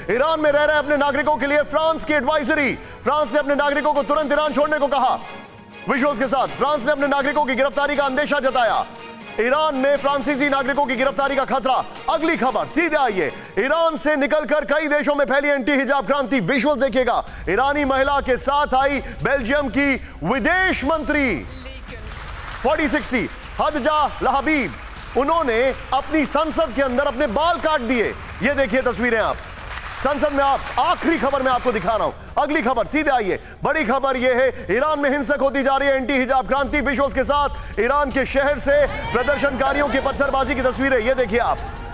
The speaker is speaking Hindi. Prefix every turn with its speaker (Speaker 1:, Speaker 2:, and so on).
Speaker 1: ईरान में रह रहे अपने नागरिकों के लिए फ्रांस की एडवाइजरी। फ्रांस ने अपने नागरिकों को तुरंत ईरान छोड़ने को कहा। विजुअल्स के साथ फ्रांस ने अपने नागरिकों की गिरफ्तारी का अंदेशा जताया। ईरान में फ्रांसीसी नागरिकों की गिरफ्तारी का खतरा। अगली खबर सीधे आइए, ईरान से निकलकर कई देशों में फैली एंटी हिजाब क्रांति। विजुअल्स देखिएगा, ईरानी महिला के साथ आई बेल्जियम की विदेश मंत्री 4060 हदजा लहबीब। उन्होंने अपनी संसद के अंदर अपने बाल काट दिए। ये देखिए तस्वीरें आप संसद में। आप आखिरी खबर में आपको दिखा रहा हूं। अगली खबर सीधे आइए, बड़ी खबर यह है, ईरान में हिंसक होती जा रही है एंटी हिजाब क्रांति। विजुअल्स के साथ ईरान के शहर से प्रदर्शनकारियों की पत्थरबाजी की तस्वीरें ये देखिए आप।